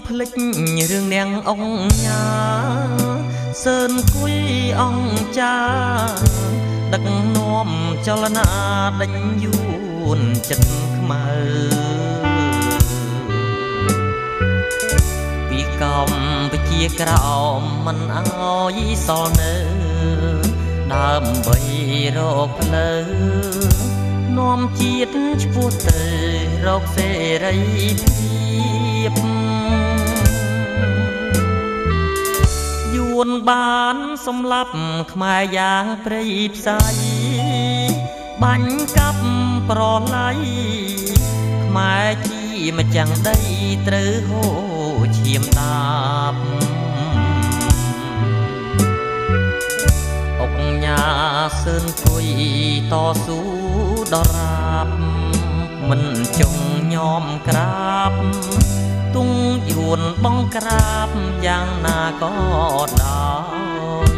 ភ្លេចរឿងនាងអង្គញ៉ាសឿនគួយអង្គចាដឹកនាំចលនាដេញយួនចិត្តខ្មៅពីកម្ពុជាក្រោមមិនអោយសល់នៅដើម្បីរកផ្លូវនាំជាតិឆ្ពោះទៅរកសេរីភាពយួនបានសម្លាប់ខ្មែរយ៉ាងព្រៃផ្សៃបាញ់កាប់ប្រឡ័យខ្មែរជាម្ចាំងដីត្រូវហូរឈាមដាប់អុកញ៉ាសឿនគួយតស៊ូដរាបមិនចង់ញោមក្រាបទុងយួនបងក្រាបយ៉ាងណាក៏ដោយ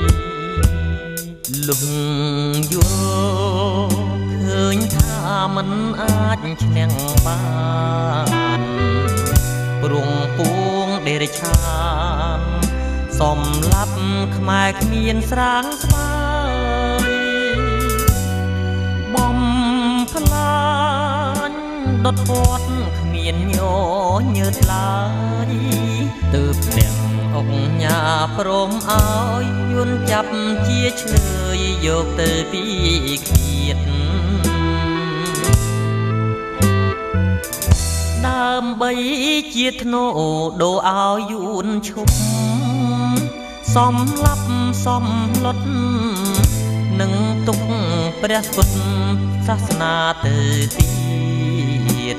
លុងយល់ឃើញថាមិនអាចឈ្នះបានព្រងពួងដេរឆានសំឡាប់ខ្មែរគ្មានស្រាងស្បើយបំផ្លាញដុតពាត់គ្មានញញើតឡើយទើបអ្នកអុកញ៉ាព្រមឲ្យយួនចាប់ជាឆ្លើយយកទៅពីឃ្លាតដើម្បីជាធ្នូដូរឲ្យយួនឈប់សំឡាប់សំលុតនឹងទុកព្រះពុទ្ធសាសនាទៅទៀត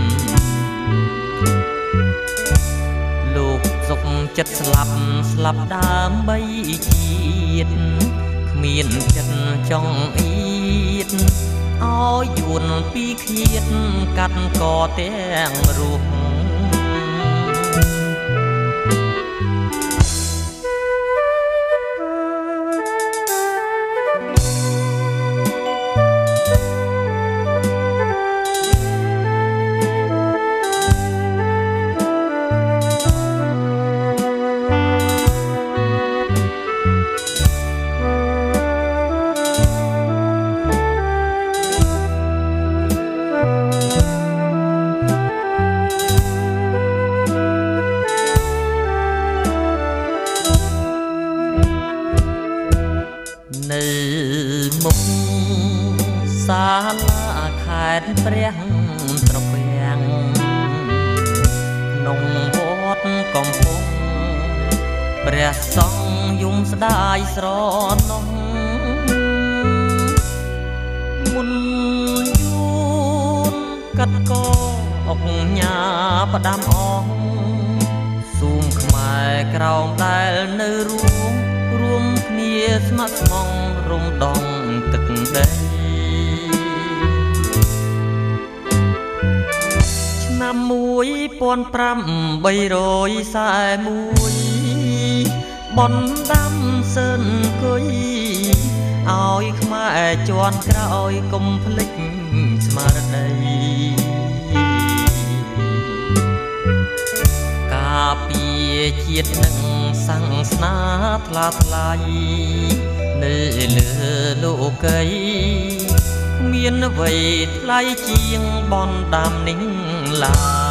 លោកសុខចិត្តស្លាប់ដើម្បីជាតិគ្មានចិត្តចង់អៀតឲ្យយួនពីឃ្លាតកាត់កទាំងរស់នៅមុខសាលាខេត្តព្រះត្រពាំងក្នុងវត្តកំពង់ព្រះសង្ឃយំស្ដាយស្រណោះមុនយួនកាត់កអុកញ៉ាផ្ដាំអងស៊ូមខ្មែរក្រោមដែលនៅរួមគ្នាស្ម័គ្រស្មងរំដងទឹកដីឆ្នាំ1541បនដាំសឿនគួយឲ្យខ្មែរជាន់ក្រោយកុំភ្លេចស្មារតីការពារជាតិនឹងសាំងស្នាថ្លាថ្លៃនៅលើលោកីគ្មានអ្វីថ្លៃជាងបនដាំនេះឡើយ